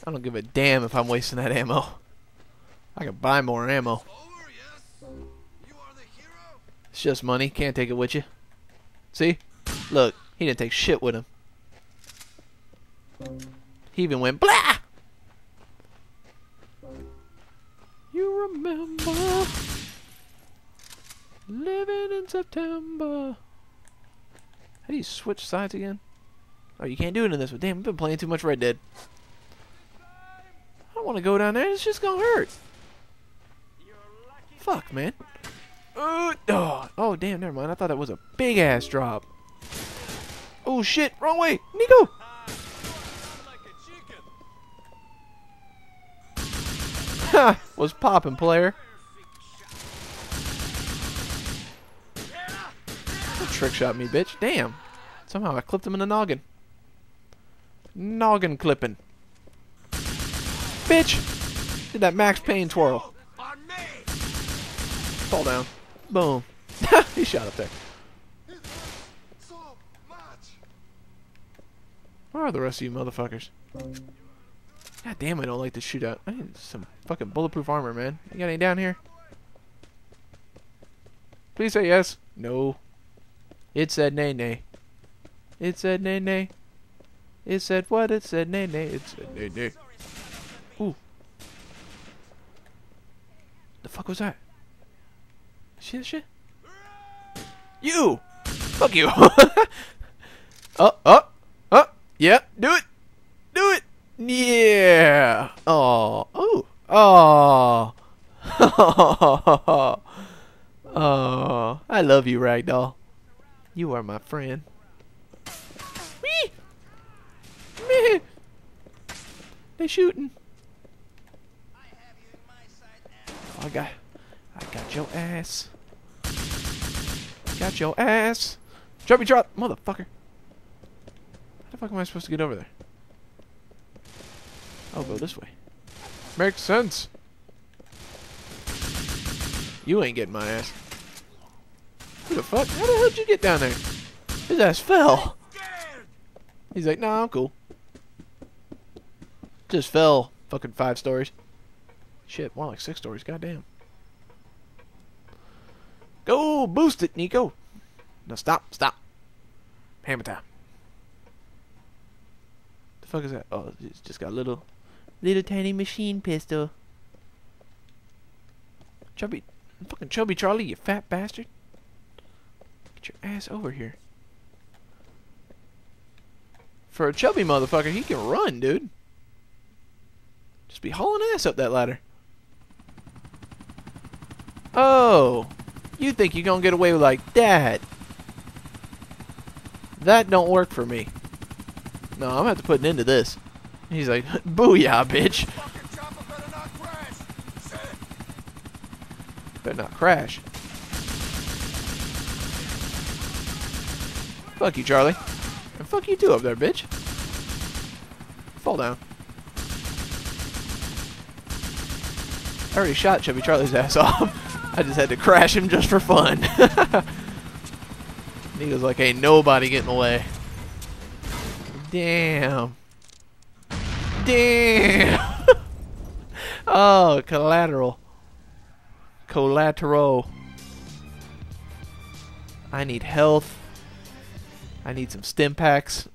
I don't give a damn if I'm wasting that ammo. I can buy more ammo. It's just money. Can't take it with you. See? Look, he didn't take shit with him. He even went blah! You remember living in September. How do you switch sides again? Oh, you can't do it in this one. Damn, I've been playing too much Red Dead. I don't want to go down there. It's just gonna hurt. Fuck, man. Oh, damn, never mind. I thought that was a big ass drop. Oh shit, wrong way, Nico. Ha, was popping, player. Trick shot me, bitch. Damn. Somehow I clipped him in the noggin. Noggin clipping. Bitch! Did that Max Payne twirl. Fall down. Boom. He shot up there. Where are the rest of you motherfuckers? God damn, I don't like this shootout. I need some fucking bulletproof armor, man. You got any down here? Please say yes. No. It said nay nay. It said nay nay. It said what? It said nay nay. It said nay nay. Ooh. The fuck was that? See that shit? You! Fuck you! Yeah, do it! Do it! Yeah! Oh. Oh. Oh. Oh. I love you, Ragdoll. You are my friend. Wee! Meh! They shooting. I got your ass. Got your ass. Chubby trot, motherfucker. How the fuck am I supposed to get over there? I'll go this way. Makes sense. You ain't getting my ass. Who the fuck? How the hell did you get down there? His ass fell. He's like, nah, I'm cool. Just fell. Fucking 5 stories. Shit, more like 6 stories. Goddamn. Go boost it, Nico. No, stop. Hammer time. The fuck is that? Oh, it's just got a little tiny machine pistol. Fucking chubby Charlie, you fat bastard. Get your ass over here. For a chubby motherfucker, he can run, dude. Just be hauling ass up that ladder. Oh, you think you're gonna get away with like that? That don't work for me. No, I'm gonna have to put an end to this. He's like, booyah, bitch. Better not crash. Fuck you, Charlie. And fuck you too up there, bitch. Fall down. I already shot Chubby Charlie's ass off. I just had to crash him just for fun. He was like, ain't nobody getting away. Damn. Damn. Oh, collateral. Collateral. I need health. I need some stim packs.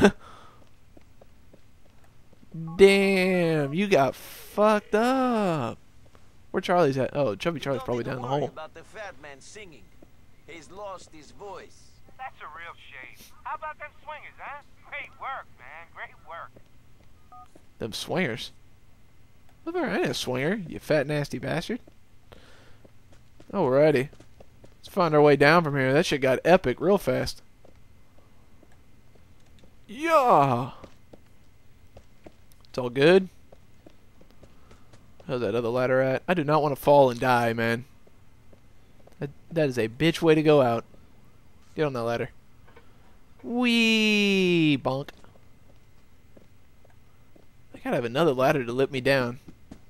Damn, you got fucked up. Where Charlie's at? Oh, Chubby Charlie's probably down in the hole. About the fat man singing. He's lost his voice. That's a real shame. How about them swingers, huh? Great work, man. Great work. Them swingers? Look, I ain't a swinger, you fat nasty bastard. Alrighty. Let's find our way down from here. That shit got epic real fast. Yeah. It's all good. How's that other ladder at? I do not want to fall and die, man. That is a bitch way to go out. Get on that ladder. Wee bonk. I gotta have another ladder to lift me down.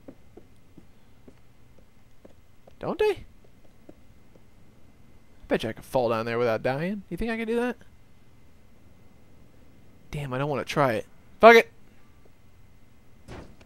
Don't they? I bet you I could fall down there without dying. You think I could do that? Damn, I don't want to try it. Fuck it.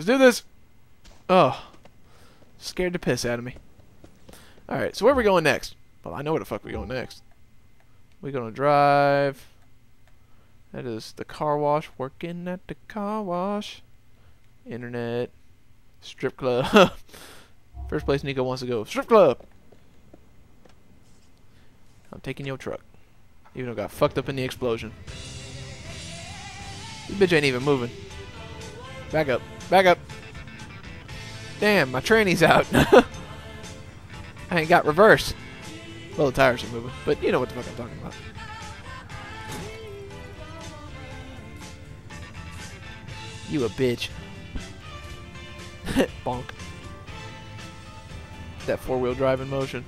Let's do this. Oh. Scared the piss out of me. Alright, so where are we going next? Well, I know where the fuck we're going next. We're going to drive. That is the car wash. Working at the car wash. Internet. Strip club. First place Nico wants to go. Strip club. I'm taking your truck. Even though I got fucked up in the explosion. This bitch ain't even moving. Back up. Back up. Damn, my tranny's out. I ain't got reverse. Well, the tires are moving. But you know what the fuck I'm talking about. You a bitch. Bonk. That four-wheel drive in motion.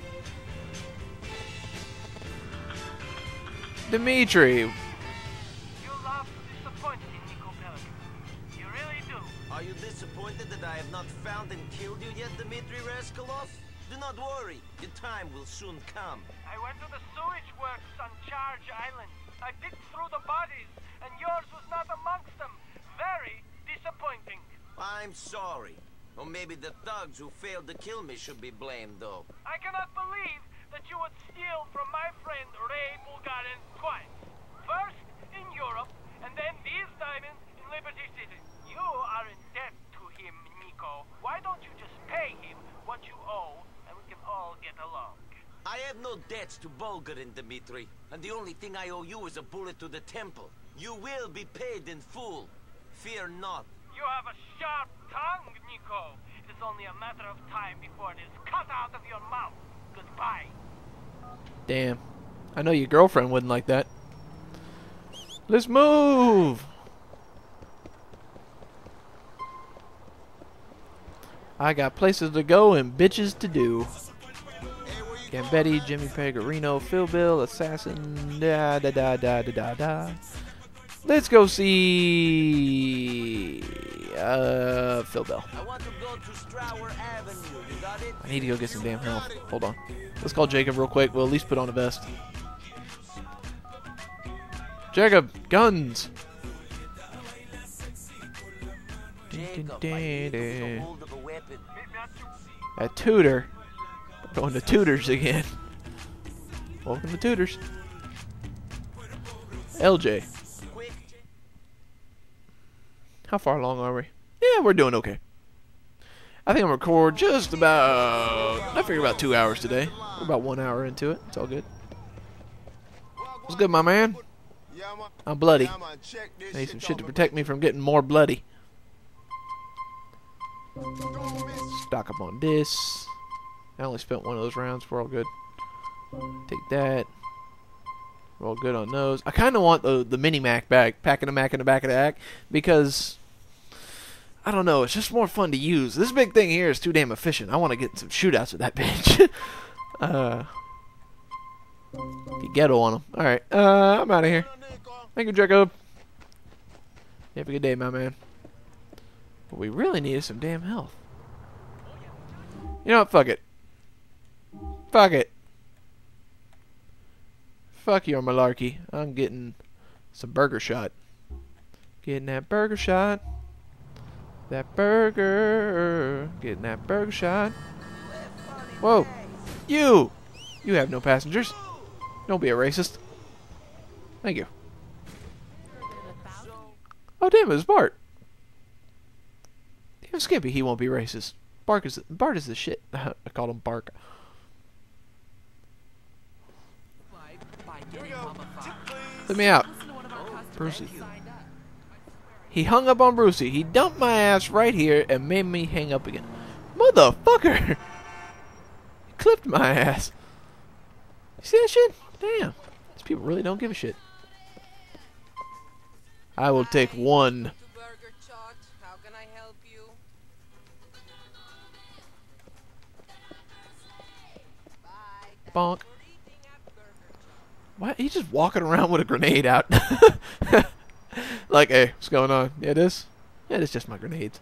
Dimitri. You love disappointing Nico Pelican. You really do. Are you disappointed that I have not found and killed you yet, Dmitry Rascalov? Do not worry, your time will soon come. I went to the sewage works on Charge Island. I picked through the bodies, and yours was not amongst them. Very disappointing. I'm sorry. Or maybe the thugs who failed to kill me should be blamed, though. I cannot believe that you would steal from my friend Ray Bulgarin twice. First in Europe, and then these diamonds in Liberty City. You are in debt to him, Nico. Why don't you just pay him what you owe, and we can all get along? I have no debts to Bulgarin, Dmitri, and the only thing I owe you is a bullet to the temple. You will be paid in full. Fear not. You have a sharp tongue, Nico. It is only a matter of time before it is cut out of your mouth. Goodbye. Damn. I know your girlfriend wouldn't like that. Let's move! I got places to go and bitches to do. Gambetti, Jimmy Pegarino, Phil Bill, Assassin, da da da da da da da. Let's go see Phil Bell. I want to go to Strower Avenue. You got it? I need to go get some damn health. Hold on. Let's call Jacob real quick. We'll at least put on a vest. Jacob, guns. Jacob, I need to get hold of a weapon. At Tudor. We're going to Tudors again. Welcome to Tudors. LJ. Quick. How far along are we? Yeah, we're doing okay. I think I'm gonna record just about, I figure about 2 hours today. We're about 1 hour into it. It's all good. What's good, my man? I'm bloody. I need some shit to protect me from getting more bloody. Stock up on this. I only spent one of those rounds. We're all good. Take that. We're all good on those. I kind of want the mini Mac back, packing a Mac in the back of the act, because I don't know, it's just more fun to use. This big thing here is too damn efficient. I want to get some shootouts with that bitch. Get ghetto on them. All right, I'm out of here. Thank you, Jacob. You have a good day, my man. What we really need is some damn health. You know what? Fuck it. Fuck it. Fuck your malarkey. I'm getting some burger shot. Getting that burger shot. That burger. Getting that burger shot. Whoa. You! You have no passengers. Don't be a racist. Thank you. Oh, damn, it was Bart. Damn, Skippy, he won't be racist. Bart is the shit. I called him Bark. Let me out. Brucey. He hung up on Brucey. He dumped my ass right here and made me hang up again. Motherfucker! He clipped my ass. You see that shit? Damn. These people really don't give a shit. I will take one. How can I help you? Bonk. Why? He's just walking around with a grenade out. Like, hey, what's going on? Yeah, it is? Yeah, it's just my grenades.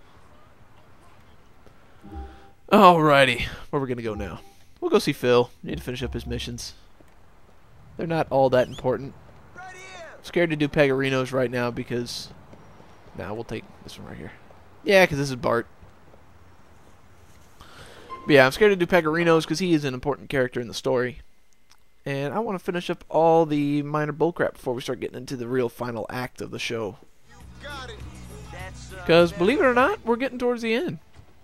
Alrighty. Where we gonna go now? We'll go see Phil. Need to finish up his missions. They're not all that important. I'm scared to do Pegarinos right now because... Nah, we'll take this one right here. Yeah, because this is Bart. But yeah, I'm scared to do Pegorinos because he is an important character in the story. And I want to finish up all the minor bullcrap before we start getting into the real final act of the show. Because, believe it or not, we're getting towards the end.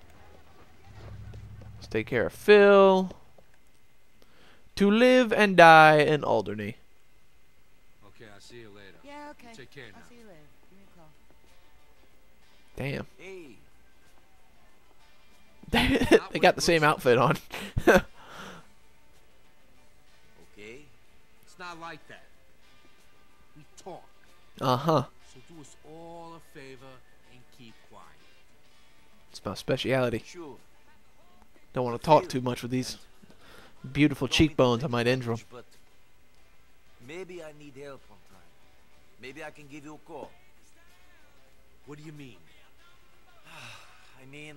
Let's take care of Phil. To live and die in Alderney. Okay, I'll see you later. Yeah, okay. Take care now. I'll see you later. Give me a call. Damn. Hey, They got the same outfit on. okay. It's not like that. We talk. Uh-huh. So do us all a favor and keep quiet. It's my speciality. Sure. Don't want to talk too much with these beautiful cheekbones. I might injure them. But maybe I need help one time. Maybe I can give you a call. What do you mean? I mean,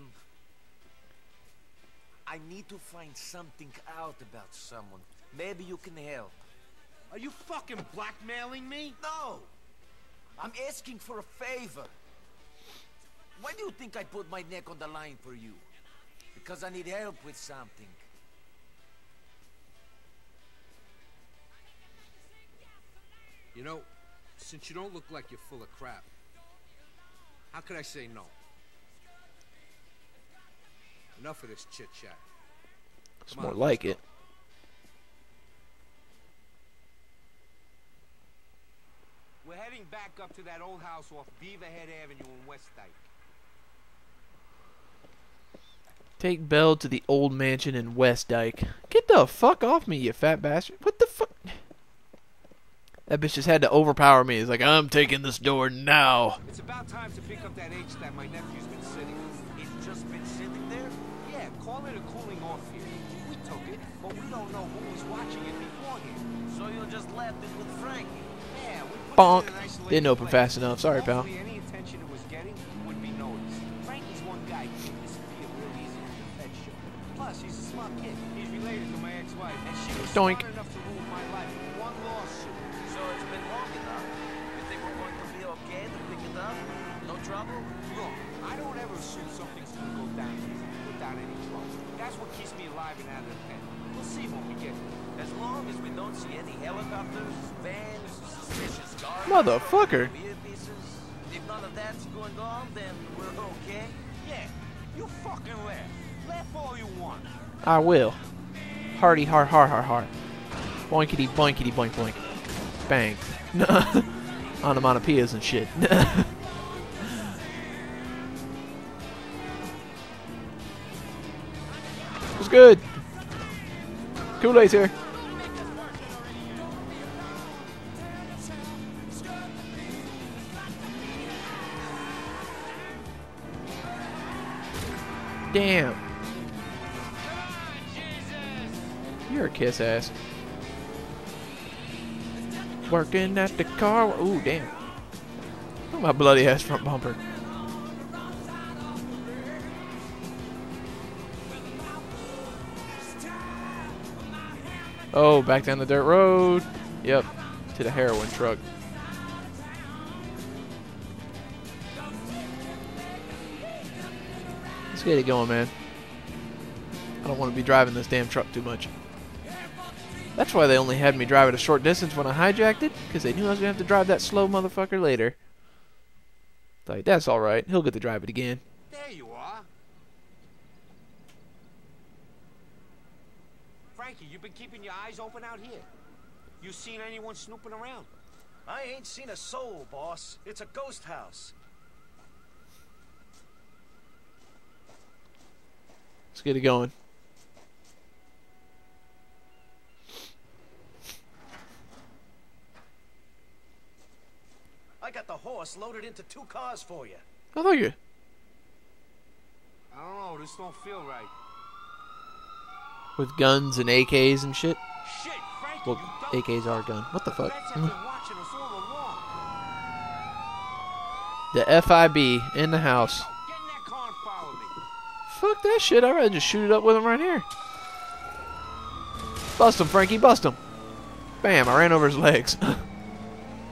I need to find something out about someone. Maybe you can help. Are you fucking blackmailing me? No! I'm asking for a favor. Why do you think I put my neck on the line for you? Because I need help with something. You know, since you don't look like you're full of crap, how could I say no? Enough of this chit-chat. It's Come more on, like let's it. go. We're heading back up to that old house off Beaverhead Avenue in West Dyke. Take Belle to the old mansion in West Dyke. Get the fuck off me, you fat bastard. What the fuck? That bitch just had to overpower me. It's like, I'm taking this door now. It's about time to pick up that H that my nephew's been sitting. It's just been sitting there? Yeah, call it a cooling off period. We took it, but we don't know who was watching it beforehand. So you just left it with Frankie? Yeah, we put Bonk. it in an isolated Didn't open place. fast enough. Sorry, pal. Hopefully any attention it was getting would be noticed. Frankie's one guy who can disappear real easy in the pet show. Plus, he's a smart kid. He's related to my ex-wife, and she was Doink. smart enough to ruin my life with one lawsuit. So it's been long enough. You think we're going to be okay to pick it up? No trouble? Look, I don't ever assume something's gonna go down easy without any trouble. That's what keeps me alive and out of the pen. We'll see when we get there. As long as we don't see any helicopters, vans, suspicious cars, Motherfucker. beer pieces. If none of that's going on, then we're okay. Yeah, you fucking laugh. Laugh all you want. I will. Hardy har har har har. Boinkity boinkity boink boink. Bang. Onomatopoeias and shit. What's good? Kool-Aid's here. Damn. You're a kiss ass. Working at the car. Ooh, damn. Look at my bloody ass front bumper. Oh, back down the dirt road. Yep, to the heroin truck. Let's get it going, man. I don't want to be driving this damn truck too much. That's why they only had me drive it a short distance when I hijacked it, because they knew I was going to have to drive that slow motherfucker later. Like, that's alright. He'll get to drive it again. There you are. Frankie, you been keeping your eyes open out here? You seen anyone snooping around? I ain't seen a soul, boss. It's a ghost house. Let's get it going. I got the horse loaded into 2 cars for you. Oh, thank you. I don't know, this don't feel right. With guns and AKs and shit. Shit, Frankie, Well, you dumb AKs are a gun. What the fuck? Feds have been watching us all along. The FIB in the house. Get in that car and follow me. Fuck that shit. I'd rather just shoot it up with him right here. Bust him, Frankie. Bust him. Bam. I ran over his legs.